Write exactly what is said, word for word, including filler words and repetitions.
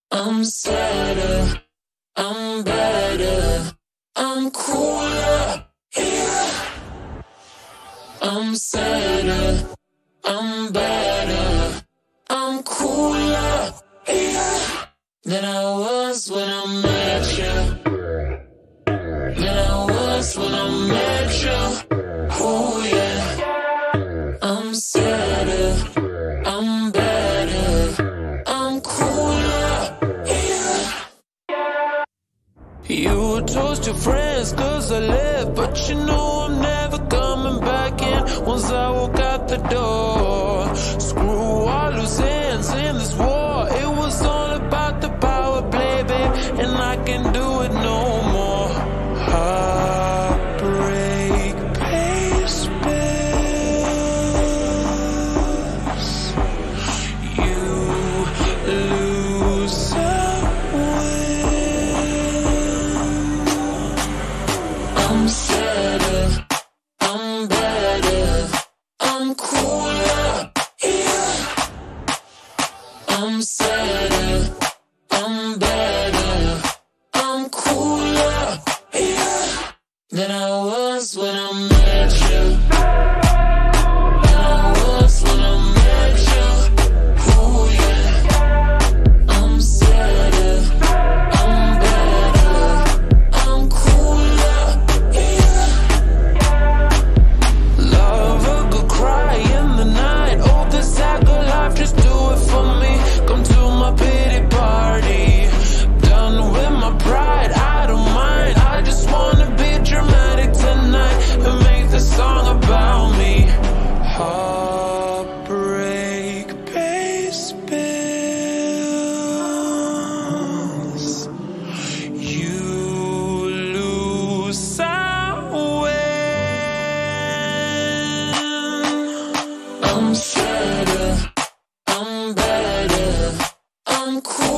I'm sadder, I'm better, I'm cooler, yeah. I'm sadder, I'm better, I'm cooler, yeah, than I was when I met you, than I was when I met you, oh yeah. I'm sadder, I'm better, I'm cooler, yeah. You toast your friends cause I left, but you know I'm never coming back in once I walk out the door. Screw all loose ends in this war. It was all about the power play, babe, and I can't do it no more. Heartbreak pays bills. You lose a I'm sadder, I'm better, I'm cooler, yeah. I'm sadder, I'm better, I'm cooler, yeah, than I was when I met you, than I was when I met you, oh yeah. I'm sadder, I'm better, I'm cooler, yeah. Love a good cry in the night. Oh, this sad girl life, just do it for me. Come to my pity party. Done with my pride, I don't mind. I just wanna be dramatic tonight and make the song about me. Heartbreak pays bills. You lose some win. I'm sadder, I'm better, I'm cool.